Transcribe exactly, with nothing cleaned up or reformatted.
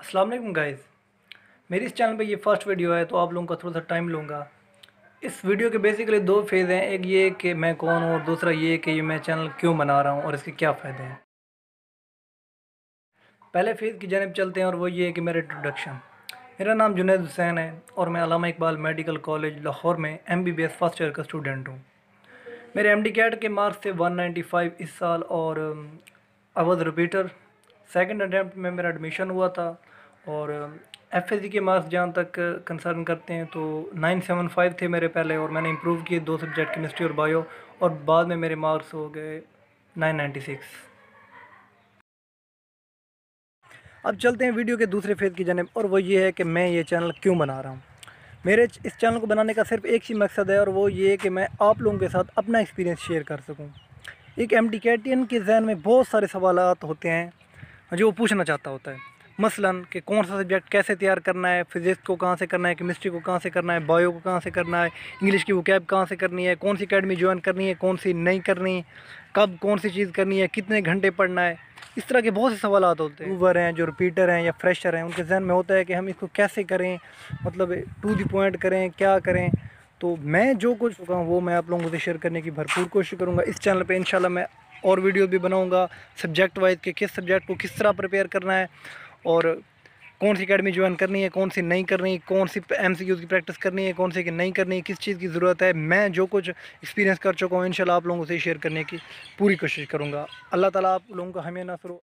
अस्सलाम वालेकुम गाइज़। मेरी इस चैनल पे ये फर्स्ट वीडियो है तो आप लोगों का थोड़ा सा टाइम लूँगा। इस वीडियो के बेसिकली दो फेज़ हैं, एक ये कि मैं कौन हूँ और दूसरा ये कि ये मैं चैनल क्यों बना रहा हूँ और इसके क्या फ़ायदे हैं। पहले फेज़ की जानिब चलते हैं और वो ये है कि मेरा इंट्रोडक्शन। मेरा नाम जुनैद हुसैन है और मैं अल्लामा इकबाल मेडिकल कॉलेज लाहौर में M B B S first year का स्टूडेंट हूँ। मेरे एम डी कैट के मार्क्स थे वन नाइन्टी फाइव इस साल और I was repeater. Second attempt में मेरा एडमिशन हुआ था और एफ एस सी के मार्क्स जहाँ तक कंसर्न करते हैं तो नाइन सेवन फाइव थे मेरे पहले, और मैंने इम्प्रूव किए दो सब्जेक्ट केमिस्ट्री और बायो, और बाद में मेरे मार्क्स हो गए नाइन नाइन्टी सिक्स। अब चलते हैं वीडियो के दूसरे फेज़ की जानिब, और वो ये है कि मैं ये चैनल क्यों बना रहा हूँ। मेरे इस चैनल को बनाने का सिर्फ एक ही मकसद है और वो ये कि मैं आप लोगों के साथ अपना एक्सपीरियंस शेयर कर सकूँ। एक एम डी कैटियन के जहन में बहुत सारे सवालात होते हैं जो वो पूछना चाहता होता है, मसलन कि कौन सा सब्जेक्ट कैसे तैयार करना है, फिज़िक्स को कहाँ से करना है, केमिस्ट्री को कहाँ से करना है, बायो को कहाँ से करना है, इंग्लिश की वोकैब कहाँ से करनी है, कौन सी अकेडमी ज्वाइन करनी है, कौन सी नहीं करनी, कब कौन सी चीज़ करनी है, कितने घंटे पढ़ना है। इस तरह के बहुत से सवालात होते हैं। यूवर हैं, जो रिपीटर हैं या फ्रेशर हैं, उनके जहन में होता है कि हम इसको कैसे करें, मतलब टू द पॉइंट करें, क्या करें। तो मैं जो कुछ चुका हूँ वो मैं आप लोगों से शेयर करने की भरपूर कोशिश करूँगा। इस चैनल पे इंशाल्लाह मैं और वीडियो भी बनाऊँगा सब्जेक्ट वाइज के किस सब्जेक्ट को किस तरह प्रिपेयर करना है और कौन सी अकेडमी ज्वाइन करनी है, कौन सी नहीं करनी, कौन सी एम सी क्यूज़ की प्रैक्टिस करनी है, कौन सी की नहीं करनी, किस चीज़ की ज़रूरत है। मैं जो कुछ एक्सपीरियंस कर चुका हूँ इंशाल्लाह आप लोगों से शेयर करने की पूरी कोशिश करूँगा। अल्लाह ताला आप लोगों का हमें नसर